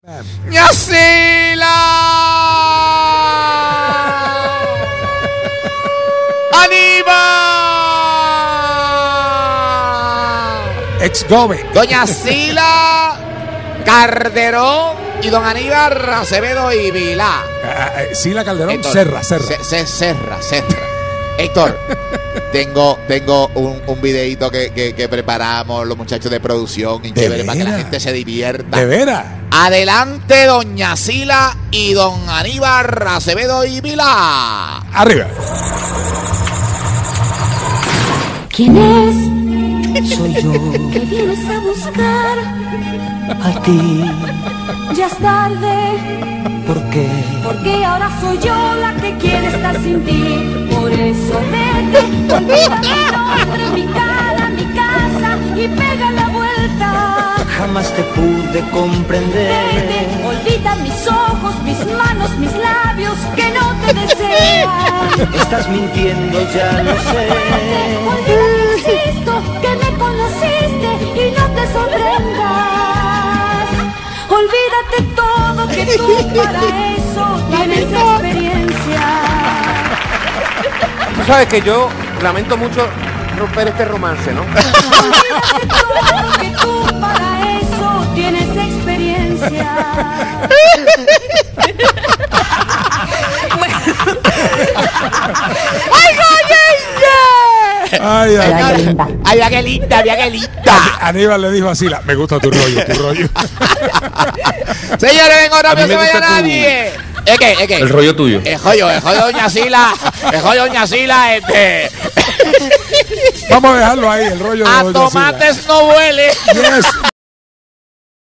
¡Ñasila! ¡Aníbal! Ex-Gobe. Doña Sila Calderón y don Aníbal Acevedo y Vilá. Sila Calderón, Héctor, Serra. Serra. Héctor, tengo un videito que preparamos los muchachos de producción y chévere para que la gente se divierta. ¿De veras? Adelante, doña Sila y don Aníbal Acevedo y Vilá. Arriba. ¿Quién es? Soy yo. ¿Qué vienes a buscar? A ti. Ya es tarde. ¿Por qué? Porque ahora soy yo la que quiere estar sin ti. Por eso vete, olvida mi nombre, mi cara, mi casa y pega la vuelta. Jamás te pude comprender. Vete, olvida mis ojos, mis manos, mis labios que no te desean. Estás mintiendo, ya lo sé. Olvida que existo, que me conociste y no te sorprendas. Olvídate todo, que tú para eso tienes experiencia. Tú sabes que yo lamento mucho romper este romance, ¿no? Olvídate todo, que tú para eso tienes experiencia. Ay, Qué linda. Aníbal le dijo a Sila, me gusta tu rollo. Señores, vengo rápido, no se vaya nadie. ¿Es qué? El rollo tuyo. El joyo de doña Sila. Vamos a dejarlo ahí, el rollo de A doña Sila. tomates no huele. Yes.